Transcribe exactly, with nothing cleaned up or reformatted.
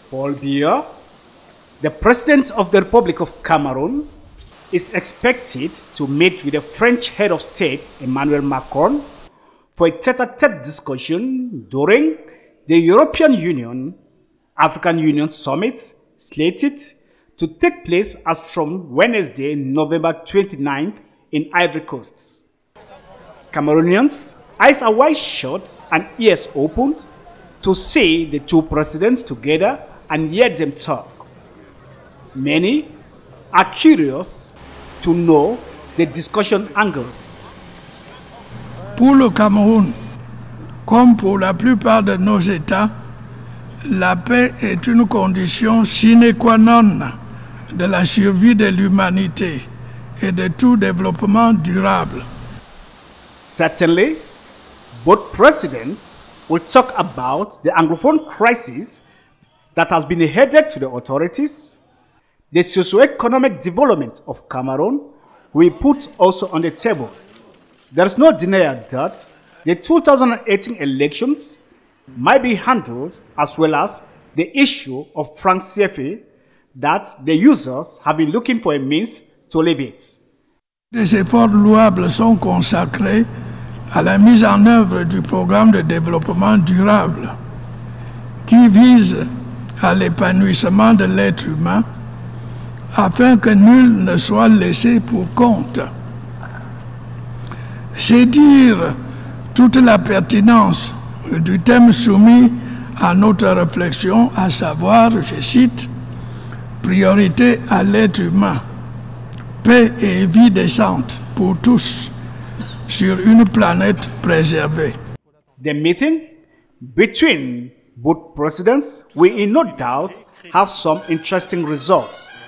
Paul Biya, the President of the Republic of Cameroon, is expected to meet with the French head of state, Emmanuel Macron, for a tete-a-tete discussion during the European Union African Union Summit slated to take place as from Wednesday, November twenty-ninth in Ivory Coast. Cameroonians' eyes are wide shut and ears opened to see the two presidents together and hear them talk. Many are curious to know the discussion angles. Pour le Cameroun, comme pour la plupart de nos États, la paix est une condition sine qua non de la survie de l'humanité et de tout développement durable. Certainly, both presidents will talk about the Anglophone crisis that has been headed to the authorities. The socio-economic development of Cameroon will put also on the table. There is no denial that the two thousand eighteen elections might be handled as well as the issue of franc C F A that the users have been looking for a means to alleviate. Des efforts louables sont consacrés à la mise en œuvre du programme de développement durable qui vise à l'épanouissement de l'être humain afin que nul ne soit laissé pour compte. C'est dire toute la pertinence du thème soumis à notre réflexion, à savoir, je cite, « Priorité à l'être humain, paix et vie décente pour tous sur une planète préservée. » The meeting between both presidents will in no doubt have some interesting results.